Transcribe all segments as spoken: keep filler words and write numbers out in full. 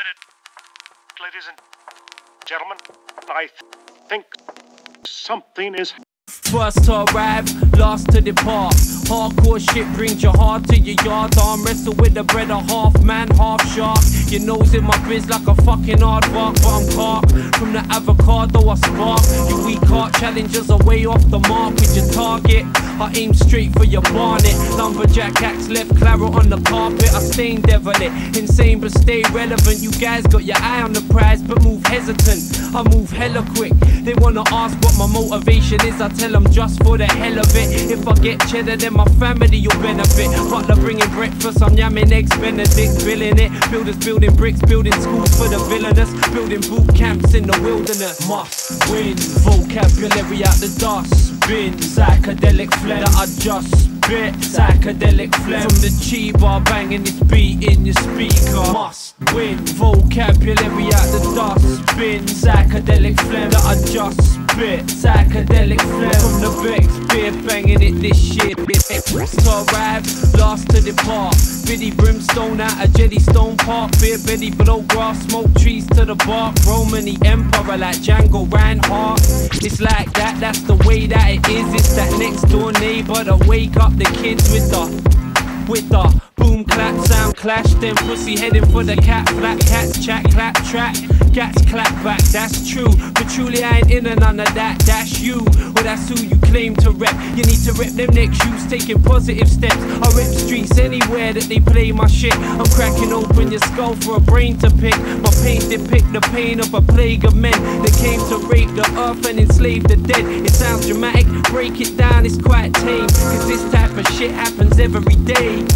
minute, ladies and gentlemen. I think something is... First to arrive, last to depart. Hardcore shit brings your heart to your yard. Arm wrestle with the bread, a half man, half shark. Your nose in my biz like a fucking aardvark, but I'm caught from the avocado I spark. You weak heart challengers are way off the mark with your target. I aim straight for your barnet. Lumberjack axe left, claret on the carpet. I stain devil it, insane but stay relevant. You guys got your eye on the prize but move hesitant. I move hella quick. They wanna ask what my motivation is. I tell them just for the hell of it. If I get cheddar then my family will benefit. Butler bringing breakfast, I'm yamming eggs Benedict, billing it. Builders building bricks, building schools for the villainous. Building boot camps in the wilderness. Must win, vocabulary out the dustbin. Psychedelic phlegm that I just spit. Psychedelic phlegm from the chi bar banging this beat in your speaker. Must win, vocabulary out the dustbin. Psychedelic phlegm that I just spit. Psychedelic phlegm from the Bex beer banging it this shit. To arrive, last to depart. Biddy brimstone out of Jellystone Park. Beer belly blow grass, smoke trees to the bark. Roman the emperor like Django Reinhardt. It's like that, that's the way that it is. It's that next door neighbor that wake up the kids with the With the boom clap sound clash. Then pussy heading for the cat. Flat cats chat clap track. Gats clap back, that's true. But truly I ain't in and none of that. That's you, well that's who you claim to rep. You need to rep them next shoes, taking positive steps. I rep streets anywhere that they play my shit. I'm cracking open your skull for a brain to pick. My paint depict the pain of a plague of men that came to rape the earth and enslave the dead. It sounds dramatic, break it down, it's quite tame. Cause this type of shit happens every day.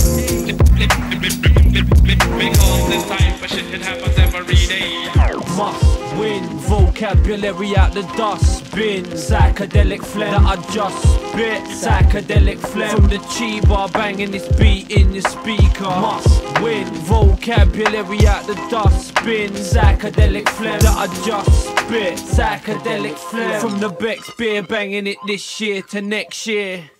Because this type of shit, it happens every day. Must win, vocabulary out the dustbin. Psychedelic phlegm that I just spit. Psychedelic phlegm from the chi bar banging this beat in your speaker. Must win, vocabulary out the dustbin. Psychedelic phlegm that I just spit. Psychedelic phlegm from the Bex beer banging it this year to next year.